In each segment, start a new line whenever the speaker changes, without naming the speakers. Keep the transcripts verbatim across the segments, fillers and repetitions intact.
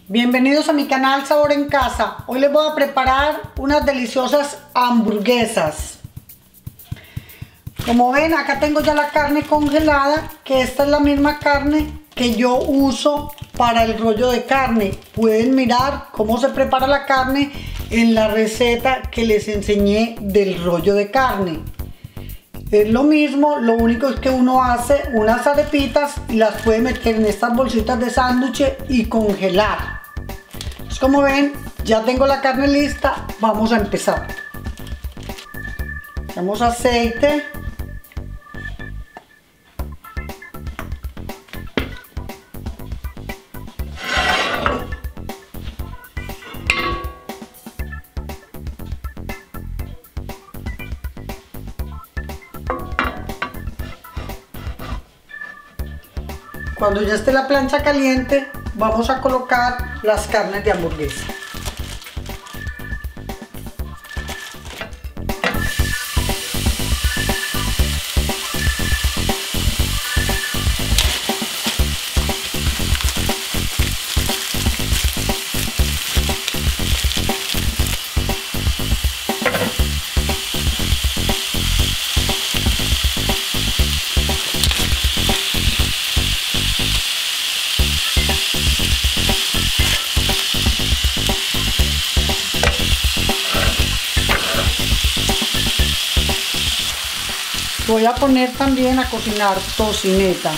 Bienvenidos a mi canal Sabor en Casa. Hoy les voy a preparar unas deliciosas hamburguesas. Como ven, acá tengo ya la carne congelada, que esta es la misma carne que yo uso para el rollo de carne. Pueden mirar cómo se prepara la carne en la receta que les enseñé del rollo de carne. Es lo mismo, lo único es que uno hace unas arepitas y las puede meter en estas bolsitas de sándwich y congelar. Pues como ven, ya tengo la carne lista, vamos a empezar. Echamos aceite. Cuando ya esté la plancha caliente, vamos a colocar las carnes de hamburguesa. Voy a poner también a cocinar tocineta.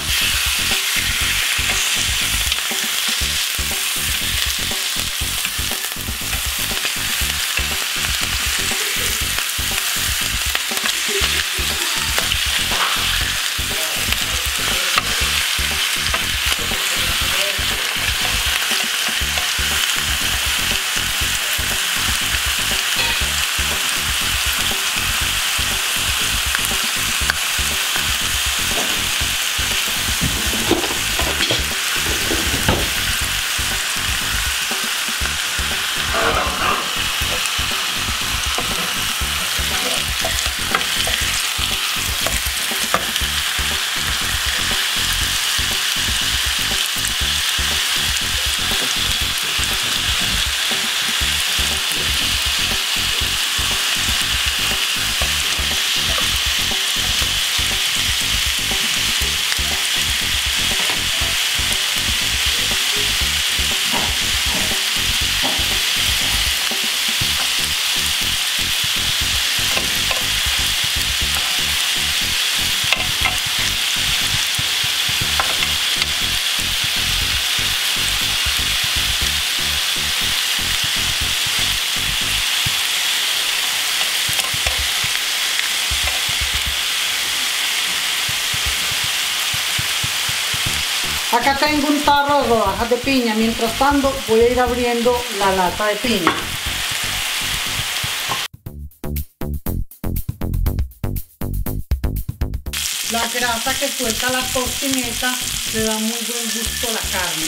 Acá tengo un tarro de rodajas de piña. Mientras tanto voy a ir abriendo la lata de piña. La grasa que suelta la tocineta le da muy buen gusto a la carne.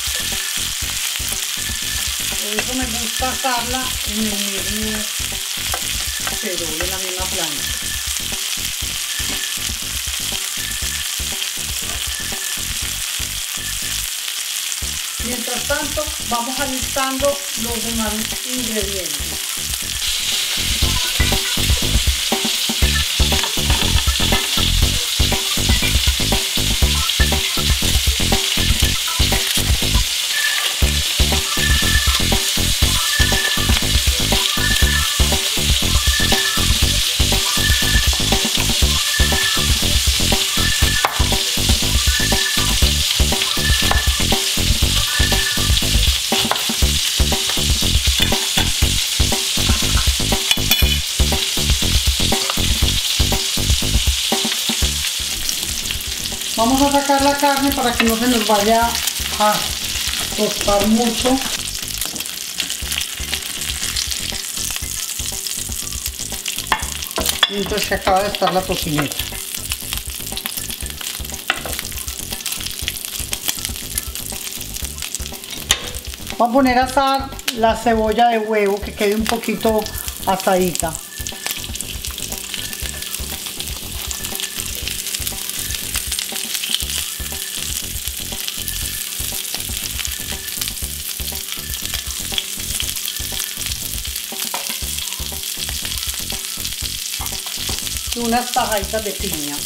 Por eso me gusta asarla en el mismo perol, en la misma plancha. Mientras tanto, vamos alistando los demás ingredientes. Vamos a sacar la carne para que no se nos vaya a tostar mucho. Mientras que acaba de estar la tocineta. Vamos a poner a asar la cebolla de huevo, que quede un poquito asadita. y unas tajaditas de piña.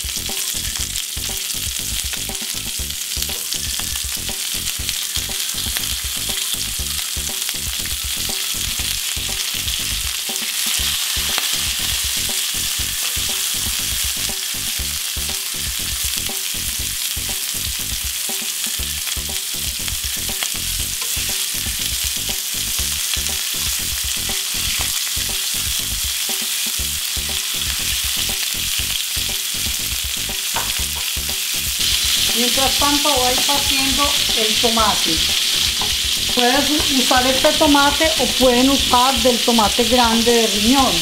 Mientras tanto voy a ir partiendo el tomate. Puedes usar este tomate o pueden usar del tomate grande de riñón.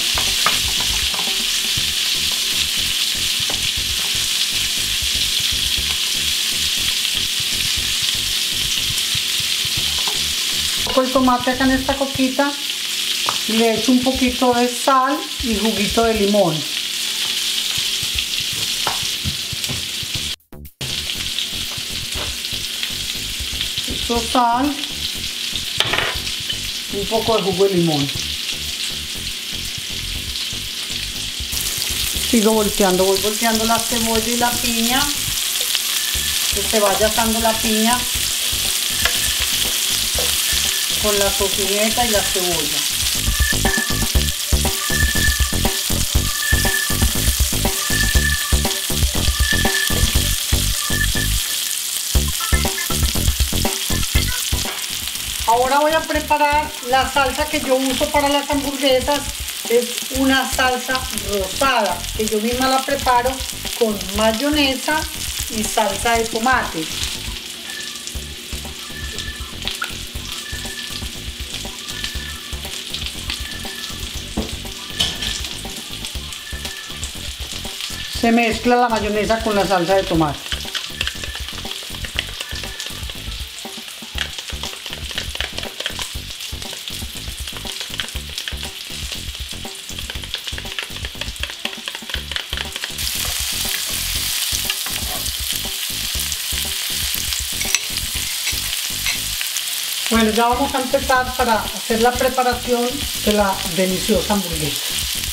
Pongo el tomate acá en esta coquita, le echo un poquito de sal y juguito de limón. Sal, un poco de jugo de limón. Sigo volteando, voy volteando la cebolla y la piña, que se vaya asando la piña con la tocineta y la cebolla. Ahora voy a preparar la salsa que yo uso para las hamburguesas. Es una salsa rosada que yo misma la preparo con mayonesa y salsa de tomate. Se mezcla la mayonesa con la salsa de tomate. Bueno, ya vamos a empezar para hacer la preparación de la deliciosa hamburguesa.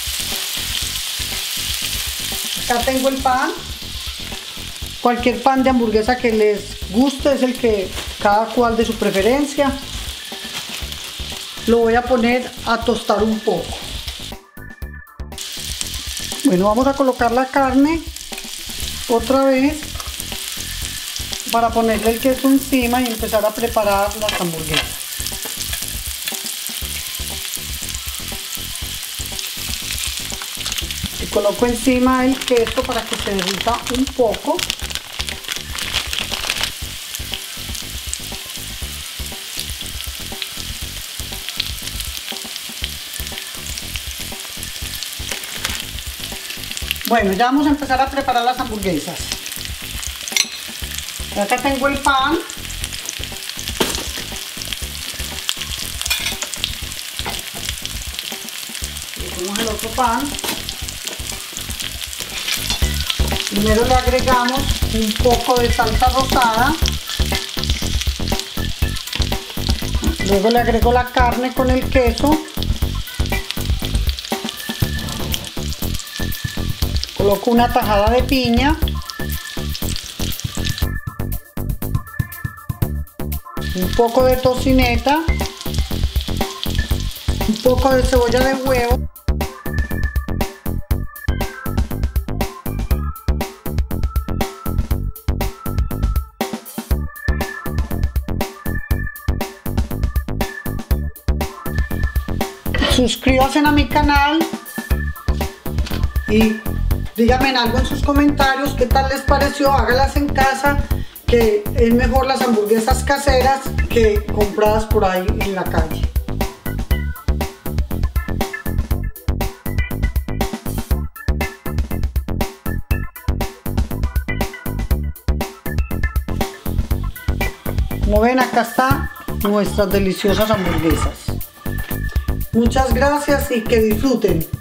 Acá tengo el pan. Cualquier pan de hamburguesa que les guste, es el que cada cual de su preferencia. Lo voy a poner a tostar un poco. Bueno, vamos a colocar la carne otra vez para ponerle el queso encima y empezar a preparar las hamburguesas. Y coloco encima el queso para que se derrita un poco. Bueno, ya vamos a empezar a preparar las hamburguesas. Acá tengo el pan. Le ponemos el otro pan. Primero le agregamos un poco de salsa rosada. Luego le agrego la carne con el queso. Coloco una tajada de piña. Un poco de tocineta, un poco de cebolla de huevo, suscríbanse a mi canal y díganme algo en sus comentarios, qué tal les pareció, hágalas en casa, que es mejor las hamburguesas caseras que compradas por ahí en la calle. Como ven, acá están nuestras deliciosas hamburguesas. Muchas gracias y que disfruten.